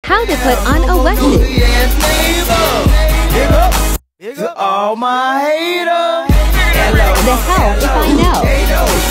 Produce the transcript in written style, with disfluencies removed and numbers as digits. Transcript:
How to put on a wetsuit. To all my haters. The hell if I know.